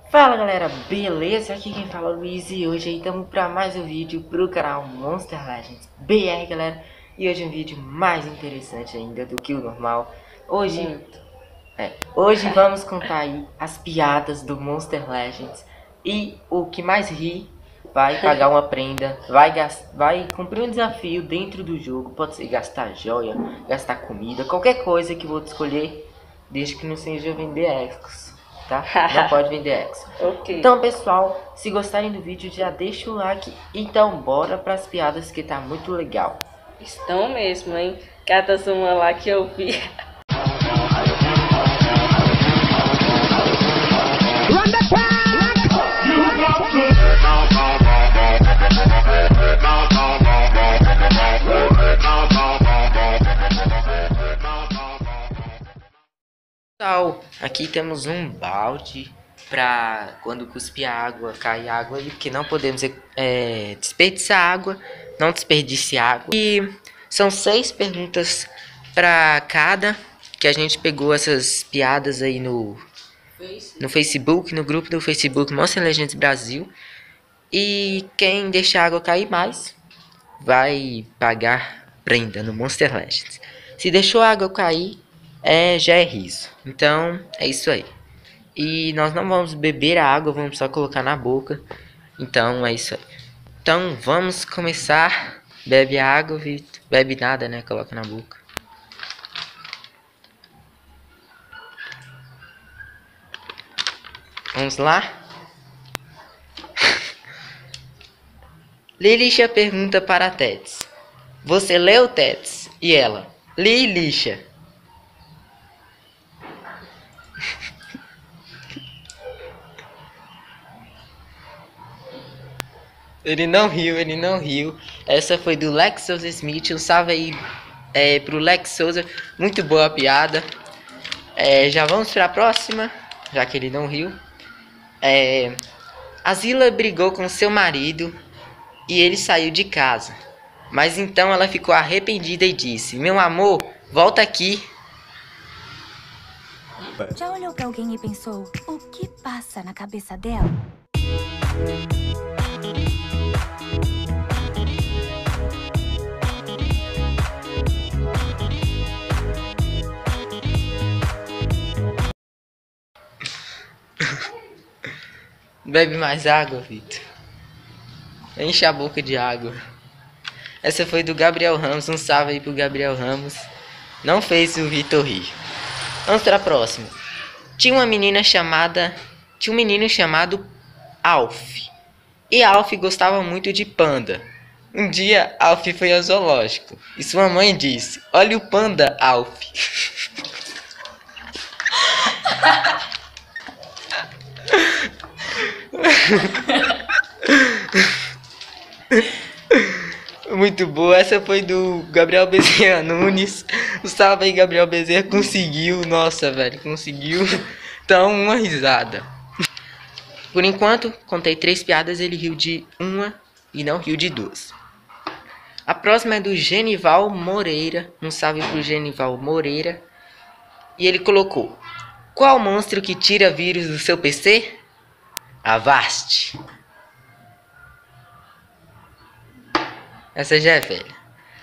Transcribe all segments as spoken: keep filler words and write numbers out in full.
Fala galera, beleza? Aqui quem fala é o Luiz e hoje aí estamos para mais um vídeo pro canal Monster Legends B R, galera. E hoje é um vídeo mais interessante ainda do que o normal. Hoje, é, hoje vamos contar aí as piadas do Monster Legends e o que mais ri vai pagar uma prenda, vai, gastar, vai cumprir um desafio dentro do jogo. Pode ser gastar joia, gastar comida, qualquer coisa que o outro escolher, desde que não seja vender X. Tá? Não pode vender X. Okay. Então, pessoal, se gostarem do vídeo, já deixa o like. Então, bora para as piadas que tá muito legal. Estão mesmo, hein? Cata uma lá que eu vi. Pessoal, aqui temos um balde para quando cuspir água, cair água aí, porque não podemos é, desperdiçar água, não desperdice água. E são seis perguntas para cada, que a gente pegou essas piadas aí no, no Facebook, no grupo do Facebook Monster Legends Brasil. E quem deixar a água cair mais, vai pagar prenda no Monster Legends. Se deixou a água cair, é, já é riso. Então, é isso aí. E nós não vamos beber a água, vamos só colocar na boca. Então, é isso aí. Então, vamos começar. Bebe a água, Vitor. Bebe nada, né? Coloca na boca. Vamos lá? Lilisha pergunta para a Tets: você leu, Tets? E ela: li, Lixa. Ele não riu, ele não riu. Essa foi do Lex Souza Smith. Um salve aí é, pro Lex Souza. Muito boa a piada. É, já vamos para a próxima, já que ele não riu. É, a Zila brigou com seu marido e ele saiu de casa. Mas então ela ficou arrependida e disse: meu amor, volta aqui. Já olhou pra alguém e pensou, o que passa na cabeça dela? Bebe mais água, Vitor. Enche a boca de água. Essa foi do Gabriel Ramos. Um salve aí pro Gabriel Ramos. Não fez o Vitor rir. Vamos para a próxima. Tinha uma menina chamada... Tinha um menino chamado Alf. E Alf gostava muito de panda. Um dia, Alf foi ao zoológico. E sua mãe disse: olha o panda, Alf. Muito boa. Essa foi do Gabriel Bezerra Nunes. O salve aí, Gabriel Bezerra. Conseguiu. Nossa, velho. Conseguiu. Então, uma risada. Por enquanto, contei três piadas. Ele riu de uma e não riu de duas. A próxima é do Genival Moreira. Um salve pro Genival Moreira. E ele colocou: qual monstro que tira vírus do seu P C? Avast. Essa já é velha.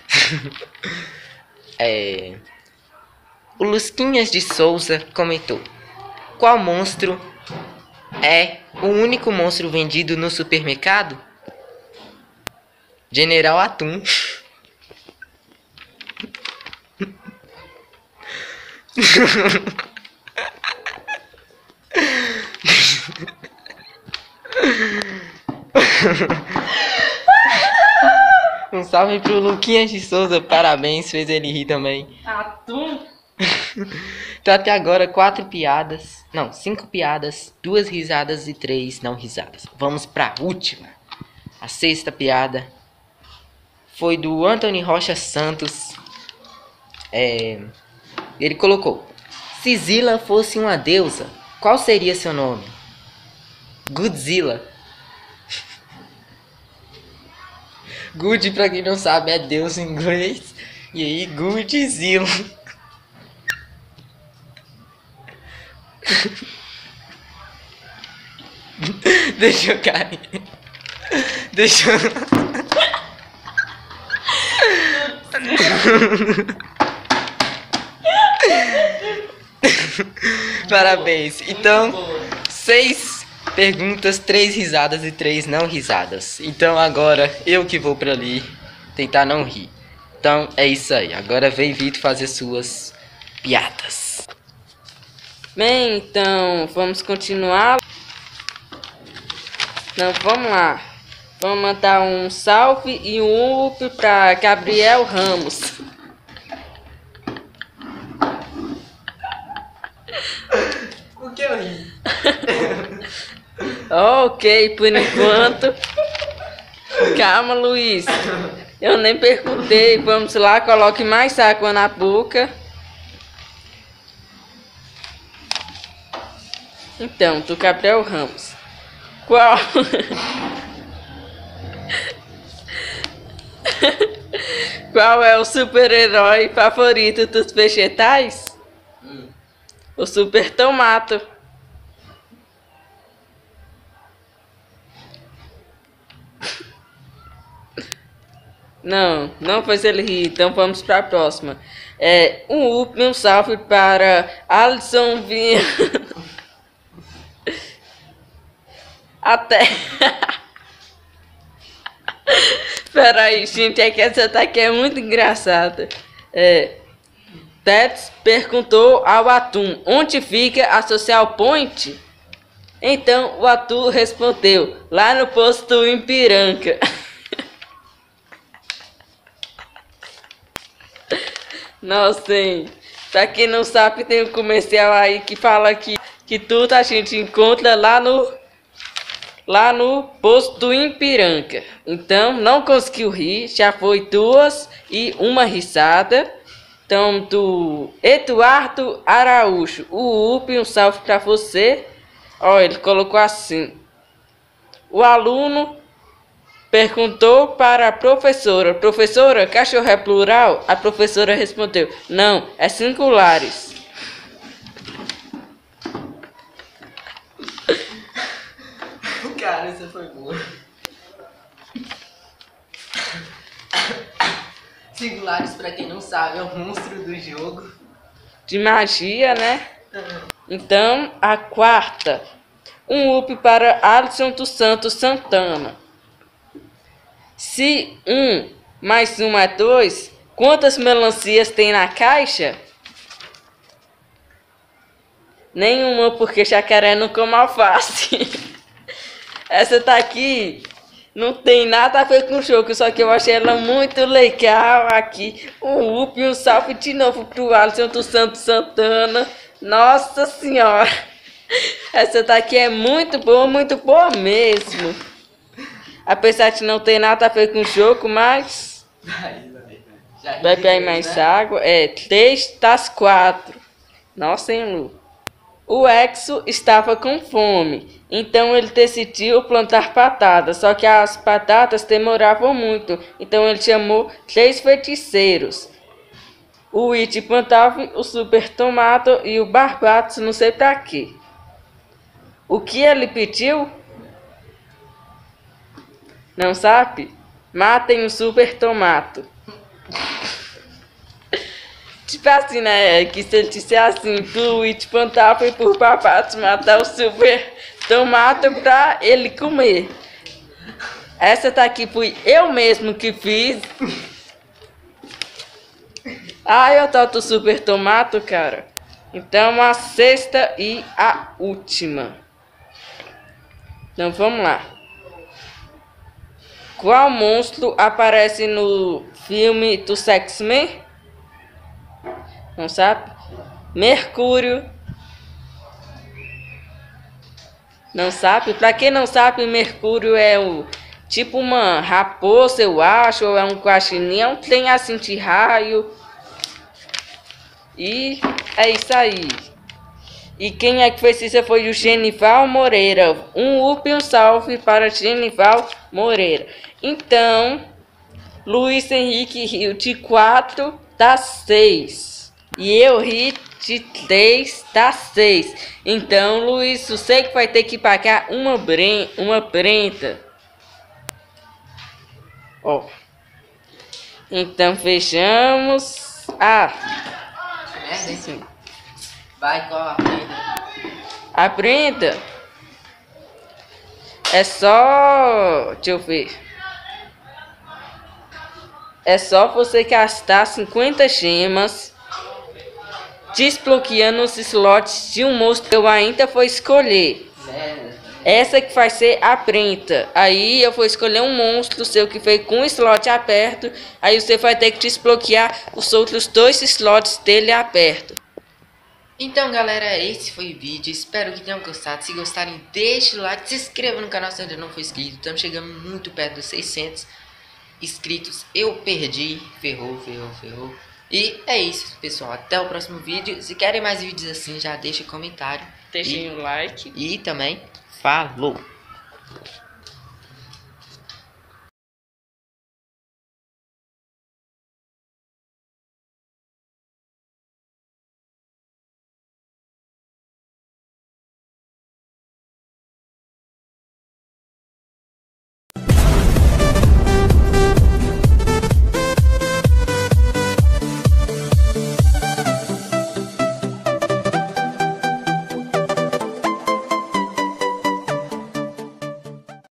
é... O Lusquinhas de Souza comentou: qual monstro é o único monstro vendido no supermercado? General Atum. Um salve pro Luquinhas de Souza, parabéns, fez ele rir também. Atum! Então até agora quatro piadas, não, cinco piadas, duas risadas e três não risadas. Vamos pra última. A sexta piada foi do Anthony Rocha Santos. É, ele colocou: se Zila fosse uma deusa, qual seria seu nome? Godzilla. Good, pra quem não sabe, é Deus em inglês. E aí, Godzilla. Deixa eu cair. Deixa eu... Parabéns. Então, seis perguntas, três risadas e três não risadas. Então agora eu que vou pra ali tentar não rir. Então é isso aí. Agora vem Vitor fazer suas piadas. Bem, então, vamos continuar. Então, vamos lá. Vamos mandar um salve e um up para Gabriel Ramos. O que eu ri? Ok, por enquanto. Calma, Luiz. Eu nem perguntei. Vamos lá, coloque mais água na boca. Então, do Gabriel Ramos. Qual? Qual é o super-herói favorito dos vegetais? Hum. O Super Tomato. Não, não fez ele rir, então vamos para a próxima. É, um up, um salve para Alisson Vinha. Até. Peraí, gente, é que essa daqui é muito engraçada. É, Tets perguntou ao Atum onde fica a Social Point. Então o Atum respondeu: lá no posto Ipiranga. Nossa, hein? Pra quem não sabe, tem um comercial aí que fala que, que tudo a gente encontra lá no lá no posto Ipiranga. Então, não conseguiu rir, já foi duas e uma risada. Então, do Eduardo Araújo, o up, um salve pra você. Ó, ele colocou assim: o aluno perguntou para a professora: professora, cachorro é plural? A professora respondeu: não, é singulares. Cara, essa foi boa. Singulares, pra quem não sabe, é o monstro do jogo. De magia, né? Então, a quarta. Um up para Alisson dos Santos Santana. Se um mais um é dois, quantas melancias tem na caixa? Nenhuma, porque jacaré não come alface. Essa tá aqui, não tem nada a ver com o jogo, só que eu achei ela muito legal aqui. Um up e um salve de novo pro Alisson dos Santos Santana. Nossa senhora, essa daqui é muito boa, muito boa mesmo. Apesar de não ter nada a ver com o jogo, mas... Vai, vai, vai. Vai pegar mais né? água. É, três das quatro. Nossa, hein, Lu? O Exo estava com fome, então ele decidiu plantar batatas, só que as batatas demoravam muito, então ele chamou três feiticeiros. O It plantava o Super Tomato e o Barbatos, não sei pra quê. O que ele pediu? Não sabe? Matem o Super Tomato. Tipo assim, né? Que se ele disser assim, pro It plantar foi por Barbatos matar o Super Tomato pra ele comer. Essa daqui fui eu mesmo que fiz. Ai, eu tô do Super Tomato, cara. Então, a sexta e a última. Então, vamos lá. Qual monstro aparece no filme do X-Men? Não sabe? Mercúrio. Não sabe? Pra quem não sabe, Mercúrio é o tipo uma raposa, eu acho, ou é um guaxinim, tem assim de raio. E é isso aí. E quem é que fez isso foi o Genival Moreira. Um up e um salve para Genival Moreira. Então, Luiz Henrique riu de quatro das seis. E eu ri de três, tá seis. Então, Luiz, você que vai ter que pagar uma, bre uma prenda. Ó. Então, fechamos. Ah. É, sim. Vai, qual a prenda? A prenda é só... Deixa eu ver. É só você gastar cinquenta gemas desbloqueando os slots de um monstro que eu ainda vou escolher. Essa que vai ser a prenda. Aí eu vou escolher um monstro seu que veio com o slot aberto. Aí você vai ter que desbloquear os outros dois slots dele aberto. Então, galera, esse foi o vídeo. Espero que tenham gostado. Se gostarem, deixe o like, se inscreva no canal se ainda não for inscrito. Estamos chegando muito perto dos seiscentos inscritos. Eu perdi. Ferrou, ferrou, ferrou. E é isso, pessoal. Até o próximo vídeo. Se querem mais vídeos assim, já deixem comentário. Deixem o like. E também, falou!